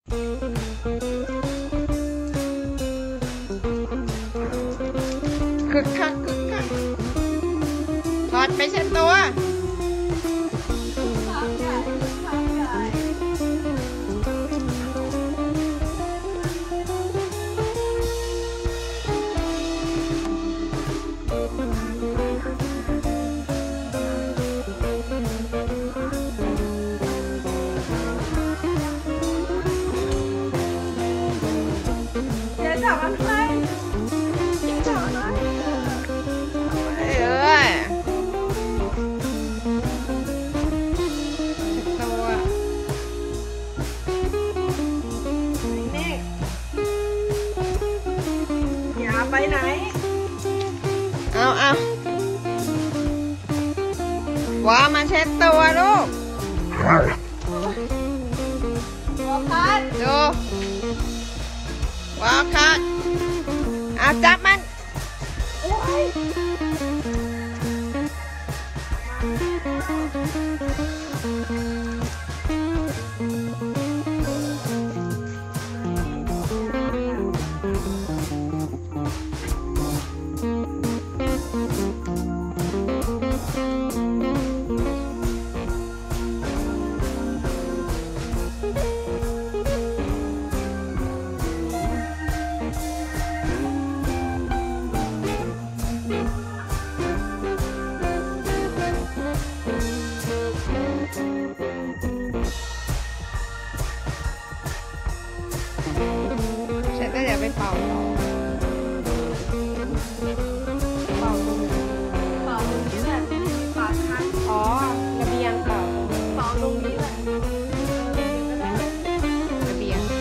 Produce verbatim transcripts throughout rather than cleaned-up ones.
คึกคักคึกคักถอดไปเช็ดตัวจับอะไรจับอะไรเอ้ยตัวนี่อย่าไปไหนเอาเอาวามาเช็ดตัวลูกวอคัทดูวอลคัทเอาจับมันโอ้ยเช็ดแล้วเดี๋ยวไปเป่าต่อเป่าตรงนี้เป่าตรงนี้แหละที่มีปากคันอ๋อระเบียงเป่าเป่าตรงนี้แหละระเบียง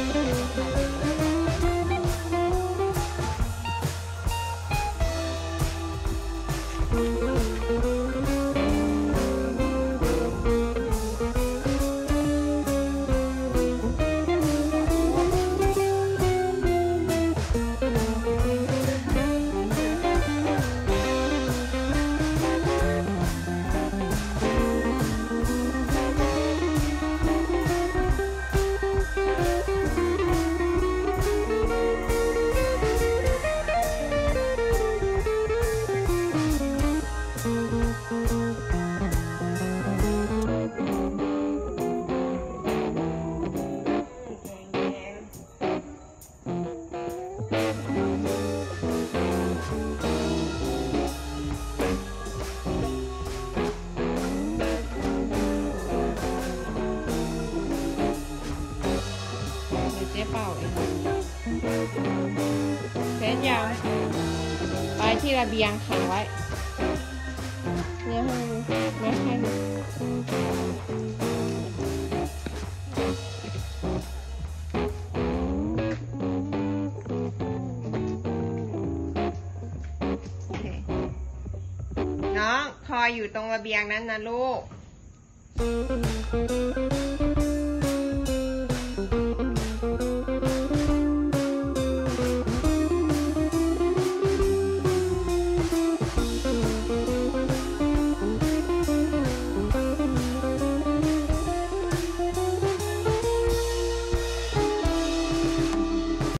เจ๊เป่าเองเส้นยาวไปที่ระเบียงขังไว้เนี่ยให้ไม่ให้น้องคอยอยู่ตรงระเบียงนั้นนะลูก